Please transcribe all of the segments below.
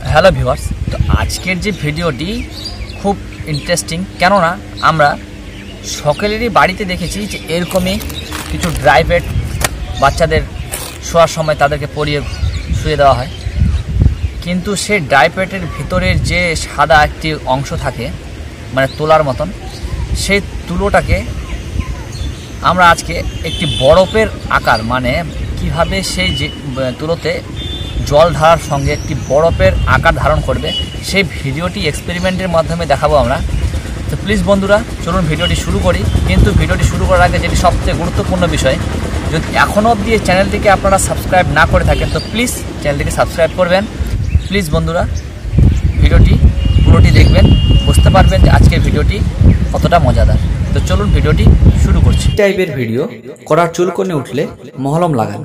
Hello viewers, তো আজকের যে ভিডিওটি খুব ইন্টারেস্টিং, কেননা আমরা সকলেরই বাড়িতে দেখেছি যে এরকমই কিছু ড্রাই বেড বাচ্চাদের শোয়ার সময় তাদেরকে পরিয়ে শুয়ে দেওয়া হয়। কিন্তু সেই ড্রাই বেডের ভিতরের যে সাদা একটি অংশ থাকে, মানে তুলার মতন, সেই তুলোটাকে আমরা আজকে একটি বরফের আকার, মানে কিভাবে সেই যে তুলোতে জল ঢালার সঙ্গে একটি বরফের আকার ধারণ করবে, সেই ভিডিওটি এক্সপেরিমেন্টের মাধ্যমে দেখাবো আমরা। তো প্লিজ বন্ধুরা, চলুন ভিডিওটি শুরু করি। কিন্তু ভিডিওটি শুরু করার আগে যেটি সবচেয়ে গুরুত্বপূর্ণ বিষয়, যদি এখনও অবধি এই চ্যানেলটিকে আপনারা সাবস্ক্রাইব না করে থাকেন তো প্লিজ চ্যানেলটিকে সাবস্ক্রাইব করবেন। প্লিজ বন্ধুরা, ভিডিওটি পুরোটি দেখবেন, বুঝতে পারবেন যে আজকের ভিডিওটি কতটা মজাদার। তো চলুন ভিডিওটি শুরু করছি। টাইপের ভিডিও করার চুলকনে উঠলে মহলম লাগান।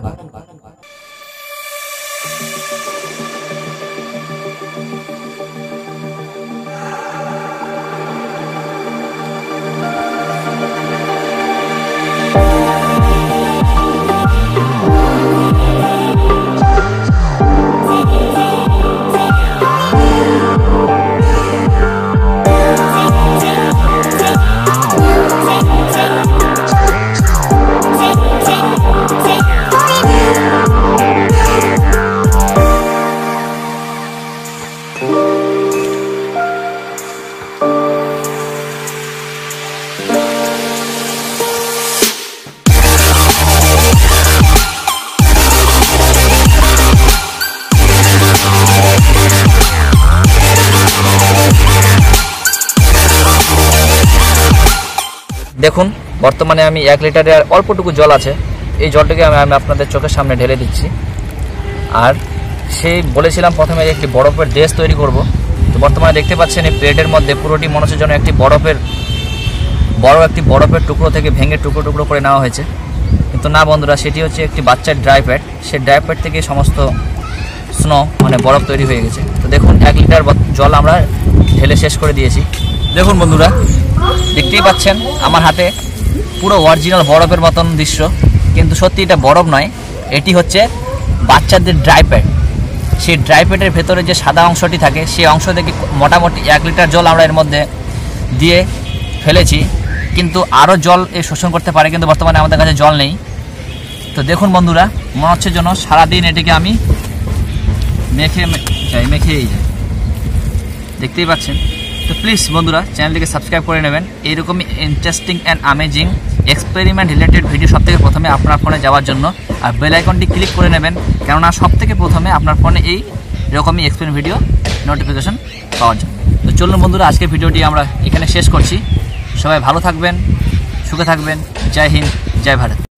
দেখুন, বর্তমানে আমি 1 লিটারের অল্পটুকু জল আছে, এই জলটাকে আমি আপনাদের চোখের সামনে ঢেলে দিচ্ছি। আর সেই বলেছিলাম প্রথমে একটি বরফের দেশ তৈরি করব। তো বর্তমানে দেখতে পাচ্ছেন এই প্লেটের মধ্যে পুরোটি মনে হচ্ছে যেন একটি একটি বরফের টুকরো থেকে ভেঙে টুকরো টুকরো করে নেওয়া হয়েছে। কিন্তু না বন্ধুরা, সেটি হচ্ছে একটি বাচ্চার ড্রাই প্যাড। সেই ড্রাই প্যাড থেকে সমস্ত স্নো, মানে বরফ তৈরি হয়ে গেছে। তো দেখুন, 1 লিটার জল আমরা ঢেলে শেষ করে দিয়েছি। দেখুন বন্ধুরা, দেখতেই পাচ্ছেন আমার হাতে পুরো অরিজিনাল বরফের মতন দৃশ্য, কিন্তু সত্যি এটা বরফ নয়, এটি হচ্ছে বাচ্চাদের ড্রাই প্যাড। সেই ড্রাই প্যাডের ভেতরে যে সাদা অংশটি থাকে, সেই অংশ থেকে মোটামুটি 1 লিটার জল আমরা এর মধ্যে দিয়ে ফেলেছি। কিন্তু আরও জল শোষণ করতে পারে, কিন্তু বর্তমানে আমাদের কাছে জল নেই। তো দেখুন বন্ধুরা, মনে হচ্ছে যেন সারাদিন এটিকে আমি মেখেই যাই, দেখতেই পাচ্ছেন। তো প্লিজ বন্ধুরা, চ্যানেলটিকে সাবস্ক্রাইব করে নেবেন। এইরকমই interesting and amazing experiment related video সবথেকে প্রথমে আপনার ফোনে যাওয়ার জন্য আর বেল আইকনটি ক্লিক করে নেবেন, কেননা সবথেকে প্রথমে আপনার ফোনে এই এরকমই এক্সপেরিমেন্ট ভিডিও নোটিফিকেশন পাওয়ার জন্য। তো চলুন বন্ধুরা, আজকের ভিডিওটি আমরা এখানে শেষ করছি। সবাই ভালো থাকবেন, সুখে থাকবেন। জয় হিন্দ, জয় ভারত।